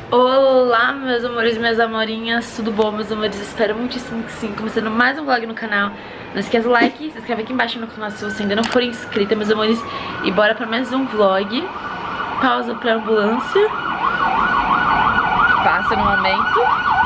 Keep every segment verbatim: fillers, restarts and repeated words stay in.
Olá, meus amores e minhas amorinhas, tudo bom, meus amores? Espero muitíssimo que sim. Começando mais um vlog no canal. Não esqueça do like, se inscreve aqui embaixo no canal se você ainda não for inscrita, meus amores. E bora pra mais um vlog. Pausa pra ambulância que passa no momento.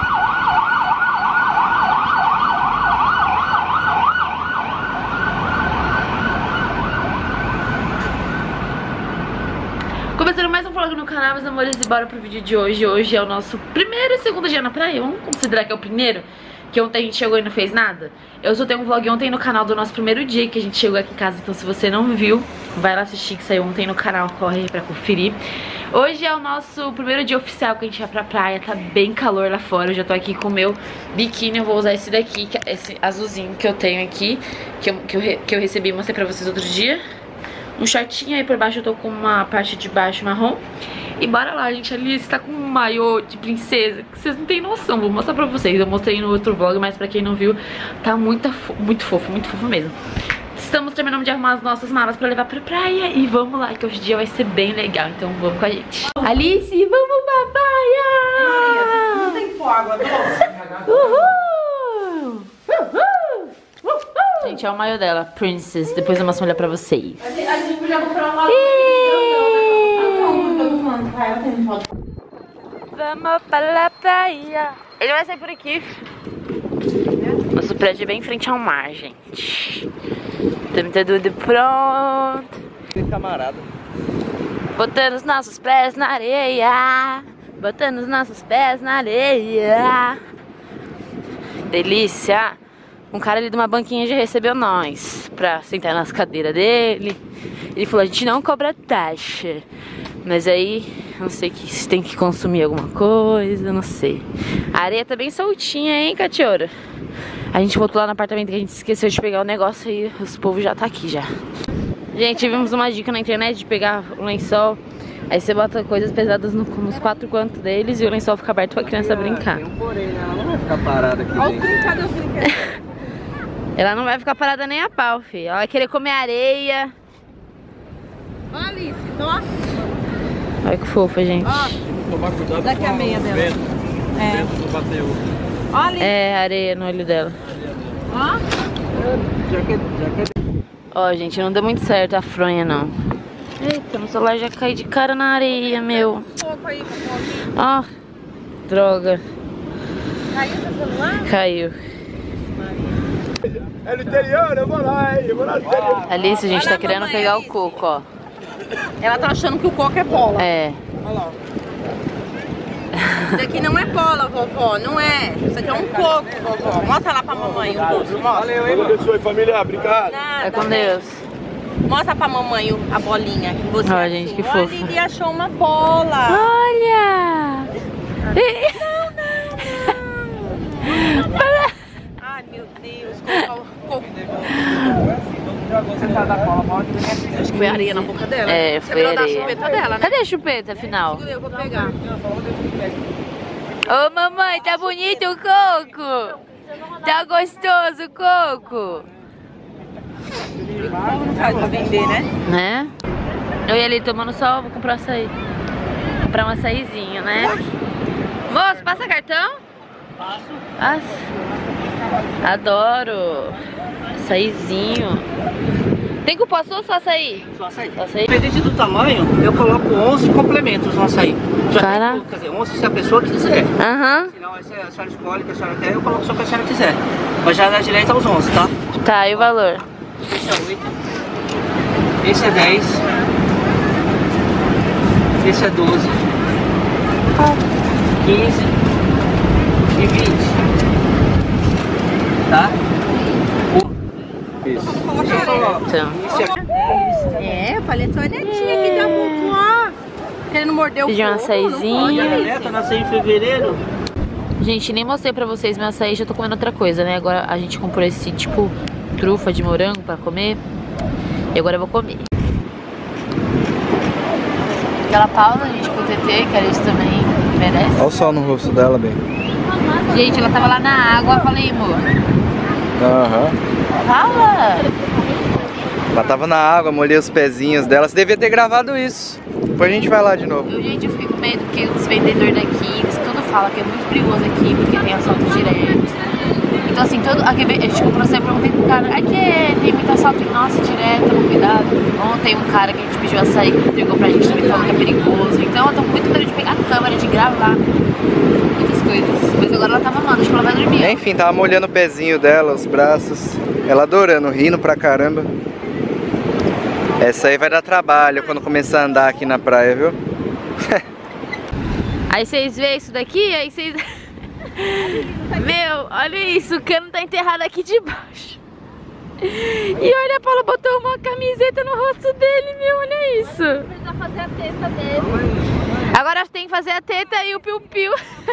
Começando mais um vlog no canal, meus amores, e bora pro vídeo de hoje. Hoje é o nosso primeiro e segundo dia na praia. Vamos considerar que é o primeiro, que ontem a gente chegou e não fez nada. Eu soltei um vlog ontem no canal do nosso primeiro dia que a gente chegou aqui em casa. Então se você não viu, vai lá assistir, que saiu ontem no canal, corre aí pra conferir. Hoje é o nosso primeiro dia oficial que a gente vai pra praia. Tá bem calor lá fora. Eu já tô aqui com o meu biquíni. Eu vou usar esse daqui, que é esse azulzinho que eu tenho aqui, Que eu, que eu, que eu recebi e mostrei pra vocês outro dia. Um shortinho, aí por baixo eu tô com uma parte de baixo marrom. E bora lá, gente. Ali está com um maiô de princesa, que vocês não tem noção. Vou mostrar pra vocês. Eu mostrei no outro vlog, mas pra quem não viu, tá muito, muito fofo, muito fofo mesmo. Estamos terminando de arrumar as nossas malas pra levar pra praia. E vamos lá, que hoje o dia vai ser bem legal. Então vamos com a gente. Alice, vamos pra praia! Não tem água doce? Uhul! Uhul! Gente, é o maiô dela, Princess. Depois eu mostro melhor pra vocês. A gente podia comprar uma Vamos para a praia. Ele vai sair por aqui. Nosso prédio é bem em frente ao mar, gente. Temos tudo pronto. Camarada. Botando os nossos pés na areia. Botando os nossos pés na areia. Delícia. Um cara ali de uma banquinha já recebeu nós pra sentar nas cadeiras dele. Ele falou, a gente não cobra taxa. Mas aí, não sei que se tem que consumir alguma coisa, não sei. A areia tá bem soltinha, hein, Catiora? A gente voltou lá no apartamento que a gente esqueceu de pegar o negócio e os povos já tá aqui já. Gente, vimos uma dica na internet de pegar um lençol. Aí você bota coisas pesadas no, nos quatro cantos deles e o lençol fica aberto pra criança brincar. Tem um porém, né? Ela não vai ficar parada aqui Olha o dentro. brincar, Deus brincar. Ela não vai ficar parada nem a pau, filho. Ela vai querer comer areia. Olha, Alice, nossa. Olha que fofa, gente. Ó, Tomar cuidado daqui a meia dela. vento. É. Vento não bateu. Olha, Alice. É, areia no olho dela. Ó. Já que, já que... Ó, gente, não deu muito certo a fronha, não. Eita, meu celular já caiu de cara na areia, meu. Um pouco aí, um pouquinho. Ó, droga. Caiu seu celular? Caiu. É no interior, eu vou lá, eu vou lá no interior. Alice, a gente Olha tá a querendo mamãe, pegar Alice. o coco, ó. Ela tá achando que o coco é bola. É. Olha lá. Isso aqui não é bola, vovó, não é. Isso aqui é um coco, vovó. Mostra lá pra mamãe o coco, mostra. Valeu, hein, mano. Abençoe, família. Obrigado. Nada, Vai com né? Deus. Mostra pra mamãe o- a bolinha que você Ó, achou. gente, que Olha, fofa. ele achou uma bola. Olha! Ai, meu Deus, coco, coco. Acho que foi areia na boca dela. É, Você foi vai dar a areia. chupeta dela, né? Cadê a chupeta, afinal? Eu vou pegar. Ô, mamãe, tá bonito o coco? Tá gostoso o coco? O povo não faz pra vender, né? Né? Eu ia ali tomando sol, vou comprar um açaí. Comprar um açaizinho, né? Moço, passa cartão? Passo. Passa. Adoro. Açaizinho. Tem cupuaçu ou só açaí? Só açaí. Só açaí? Independente do tamanho, eu coloco onze complementos no açaí. Já Cara. tem, quer dizer, onze se a pessoa quiser. Aham. Se não, essa a senhora escolhe, que a senhora quer, eu coloco só o que a senhora quiser. Mas já dá direito aos onze, tá? Tá, e o valor? Esse é oito. Esse é dez. Esse é doze. quinze. E vinte. Tá? Isso. Então. É, eu falei, só a netinha que deu muito, ó. Querendo morder o Pedi um coco, açaizinho. não Minha pode. neta nasceu em fevereiro. Gente, nem mostrei pra vocês meu açaí, já tô comendo outra coisa, né? Agora a gente comprou esse tipo trufa de morango pra comer. E agora eu vou comer. Aquela pausa, gente, pro T T, que a Alice também merece. Olha o sol no rosto dela, bem. Gente, ela tava lá na água, falei, amor. Aham. Fala! Ela tava na água, molhei os pezinhos dela. Você devia ter gravado isso. Depois a gente vai lá de novo. Eu, gente, eu fiquei com medo porque os vendedores daqui, eles tudo falam que é muito perigoso aqui, porque tem assalto direto. Então assim, todo, aqui, a gente comprou sempre, perguntei pro cara, aqui é, tem muito assalto, nossa, direto, toma cuidado. Ontem um cara que a gente pediu açaí, que entregou pra gente, também falou que é perigoso. Então eu tô com muito medo de pegar a câmera, de gravar muitas coisas. Mas agora ela tava amando, acho que ela vai dormir. Enfim, tava molhando o pezinho dela, os braços. Ela adorando, rindo pra caramba. Essa aí vai dar trabalho quando começar a andar aqui na praia, viu? Aí vocês veem isso daqui, aí vocês... Meu, olha isso, o cano tá enterrado aqui debaixo. E olha, a Paula botou uma camiseta no rosto dele, meu, olha isso. Precisa fazer a testa dele. Agora tem que fazer a teta e o piu-piu.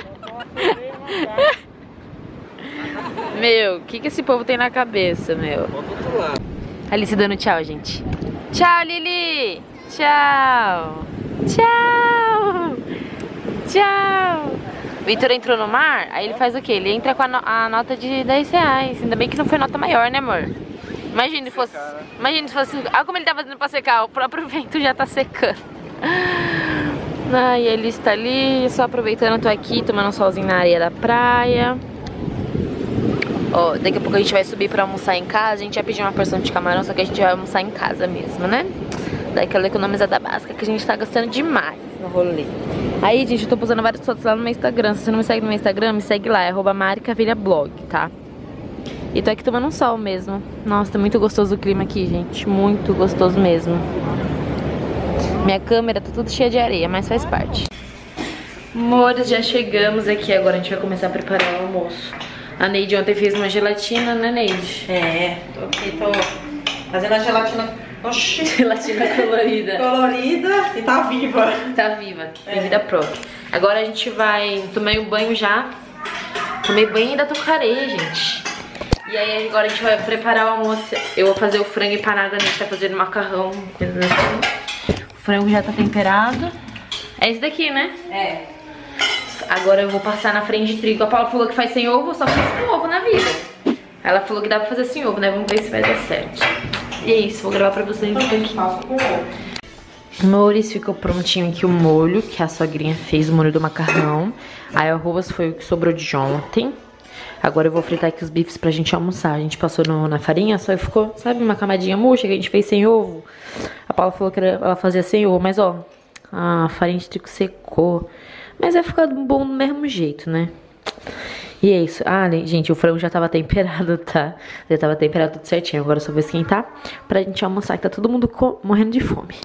Meu, o que que esse povo tem na cabeça, meu? Alice dando tchau, gente. Tchau, Lili. Tchau. Tchau. Tchau. Vitor entrou no mar, aí ele faz o quê? Ele entra com a, no a nota de dez reais. Ainda bem que não foi nota maior, né, amor? Imagina se fosse... Imagina se fosse... Olha como ele tá fazendo pra secar. O próprio vento já tá secando. Ai, ele está ali, só aproveitando, tô aqui tomando um solzinho na areia da praia. Ó, daqui a pouco a gente vai subir pra almoçar em casa. A gente vai pedir uma porção de camarão, só que a gente vai almoçar em casa mesmo, né? Daquela economizada básica que a gente tá gastando demais no rolê. Aí, gente, eu tô postando várias fotos lá no meu Instagram. Se você não me segue no meu Instagram, me segue lá, é arroba maricavilhablog, tá? E tô aqui tomando um sol mesmo. Nossa, tá muito gostoso o clima aqui, gente. Muito gostoso mesmo. Minha câmera tá tudo cheia de areia, mas faz parte. Amores, já chegamos aqui. Agora a gente vai começar a preparar o almoço. A Neide ontem fez uma gelatina, né, Neide? É, tô aqui, tô fazendo a gelatina. Oxi. Gelatina colorida. Colorida e tá viva. Tá viva, tem vida própria. Agora a gente vai... Tomei um banho já. Tomei banho e ainda tô com areia, gente. E aí agora a gente vai preparar o almoço. Eu vou fazer o frango empanado, a gente tá fazendo macarrão. O frango já tá temperado. É esse daqui, né? É. Agora eu vou passar na frente de trigo. A Paula falou que faz sem ovo, eu só fiz com ovo na vida. Ela falou que dá pra fazer sem ovo, né? Vamos ver se vai dar certo. E é isso, vou gravar pra vocês aqui. Amores, ficou prontinho aqui o molho que a sogrinha fez, o molho do macarrão. Aí o arroz foi o que sobrou de ontem. Agora eu vou fritar aqui os bifes pra gente almoçar. A gente passou no, na farinha, só ficou, sabe, uma camadinha murcha que a gente fez sem ovo. A Paula falou que ela fazia sem ovo, mas ó, a farinha de trigo secou. Mas vai ficar bom do mesmo jeito, né? E é isso. Ah, gente, o frango já tava temperado, tá? Já tava temperado tudo certinho. Agora só vou esquentar pra gente almoçar, que tá todo mundo morrendo de fome.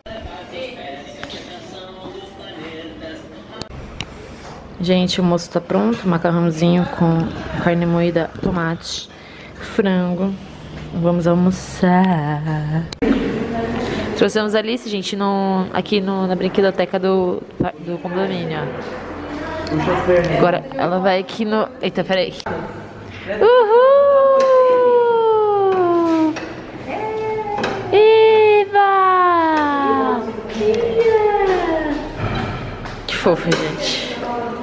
Gente, o almoço tá pronto. Macarrãozinho com carne moída, tomate, frango. Vamos almoçar. Trouxemos a Alice, gente, no, aqui no, na brinquedoteca do, do condomínio, ó. Agora ela vai aqui no... Eita, peraí. Uhul! Eva! Que fofo, gente.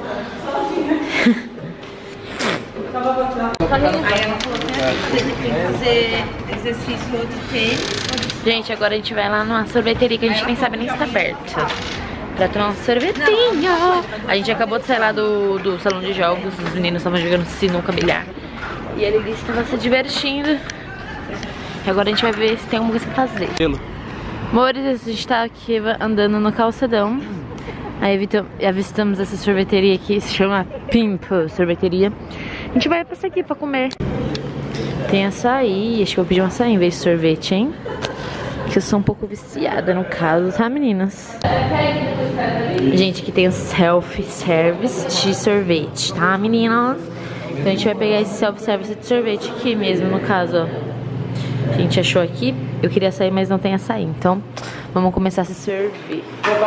Aí ela falou que tem que fazer exercício de tênis. Gente, agora a gente vai lá numa sorveteria que a gente nem sabe nem se tá aberta. Pra tomar um sorvetinho. A gente acabou de sair lá do, do salão de jogos. Os meninos estavam jogando sinuca, bilhar. E a Lili estava se divertindo. E agora a gente vai ver se tem alguma coisa pra fazer. Amores, a gente tá aqui andando no calçadão. Aí avistamos essa sorveteria aqui, se chama Pimple Sorveteria. A gente vai passar aqui pra comer. Tem açaí, acho que eu vou pedir um açaí em vez de sorvete, hein? Que eu sou um pouco viciada no caso, tá, meninas? Gente, aqui tem o self-service de sorvete, tá, meninas? Então a gente vai pegar esse self-service de sorvete aqui mesmo, no caso, ó. A gente achou aqui, eu queria açaí, mas não tem açaí, então vamos começar a se servir.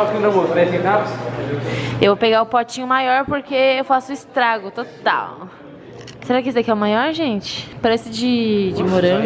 Eu vou pegar o potinho maior porque eu faço estrago total. Será que esse daqui é o maior, gente? Parece de, de morango.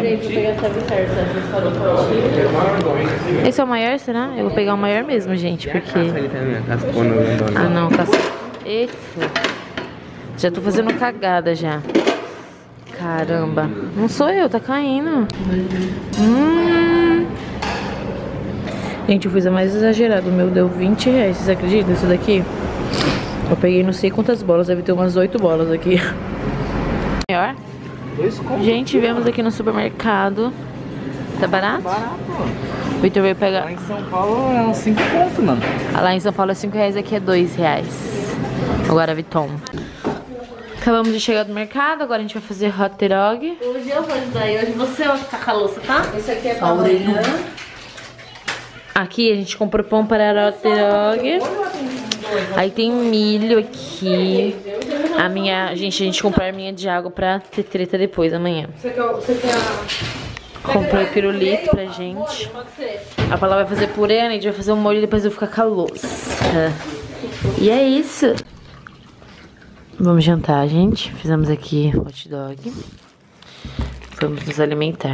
Esse é o maior, será? Eu vou pegar o maior mesmo, gente, porque... Ah, não, casca... Eita. Já tô fazendo cagada já. Caramba. Não sou eu, tá caindo. Hum. Gente, eu fiz a mais exagerada. O meu deu vinte reais. Vocês acreditam isso daqui? Eu peguei não sei quantas bolas. Deve ter umas oito bolas aqui. Melhor? Gente, viemos aqui no supermercado. Tá barato? Barato. O Victor veio pegar. Lá em São Paulo é uns cinco pontos, mano. Lá em São Paulo é cinco reais, aqui é dois reais. Agora Viton. Acabamos de chegar do mercado, agora a gente vai fazer hot dog. Hoje eu vou ajudar e hoje você vai ficar com a louça, tá? Isso aqui é pra amanhã. Aqui a gente comprou pão para hot dog. Aí tem milho aqui. A minha, gente, a gente comprou a minha de água pra ter treta depois, amanhã. Você quer, você quer... Comprei pirulito pra gente. A Paula vai fazer purê, a gente vai fazer um molho e depois eu vou ficar com a louça. E é isso. Vamos jantar, gente. Fizemos aqui hot dog. Vamos nos alimentar.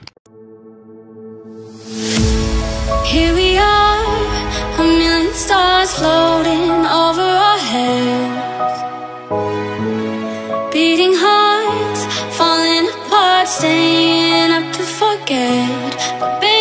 Here we are, a million stars floating over our heads. Beating hearts, falling apart, staying up to forget. But